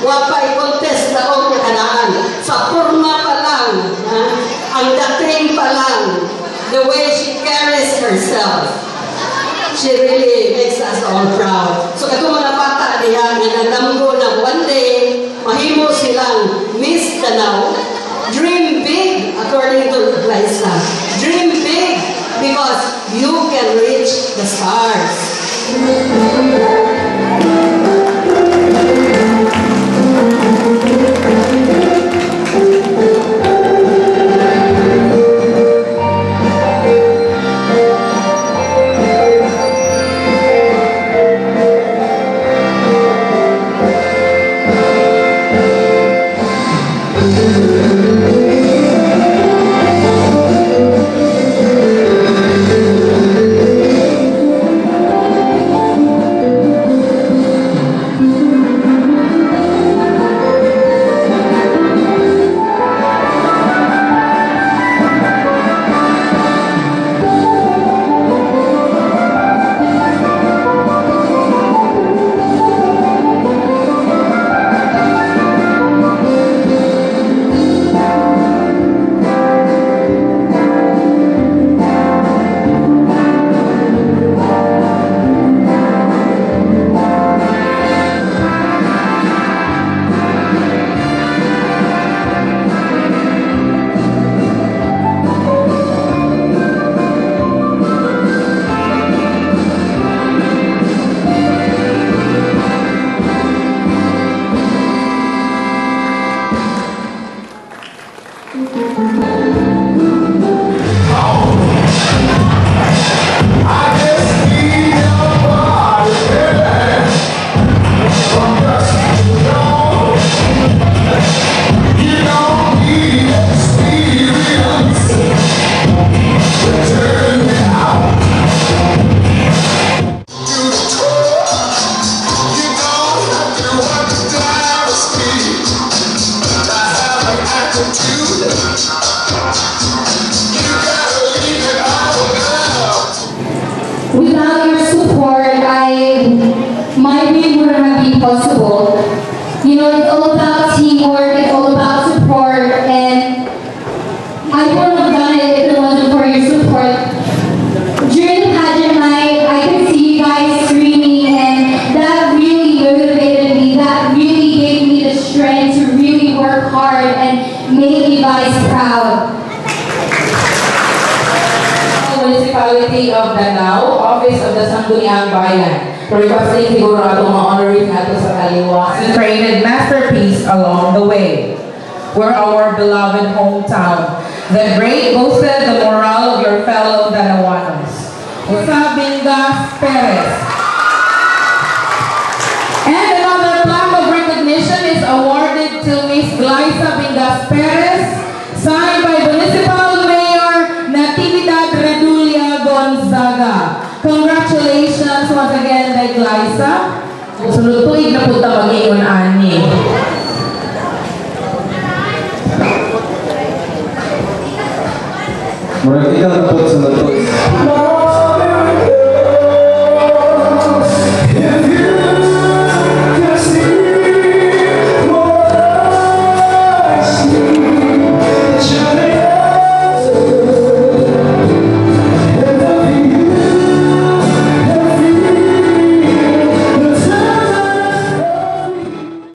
Huwag pa i-contest na o kanaan. Sa purma pa lang, ang dating pa lang, the way she carries herself, she really makes us all proud. So ito mga bata niya, nanadamgo na one day, mahimo silang Miss Danao. Dream big, according to Glyssa. Dream big, because you can reach the stars. Without your support, my dream wouldn't have been possible. You know, it's all about teamwork, it's all about support, and I wouldn't have done it if it wasn't for your support. During the pageant night, I could see you guys screaming, and that really motivated me, that really gave me the strength to really work hard and make you guys proud. Municipality of Danao, Office of the Sangguniang Bayan. Requesting siguro atong ma-honoring nato sa kaliwa. Created masterpiece along the way. We're our beloved hometown that great boasted the morale of your fellow Danawanos. Glyssa B.Perez. And another plaque of recognition is awarded to Miss Glyssa B.Perez, signed by Municipal Mayor Natividad Gonzaga. Congratulations once again kay Glyssa. Sunod tuig na punta mag-iyon ani. Murag ikaw na po sunod tuig.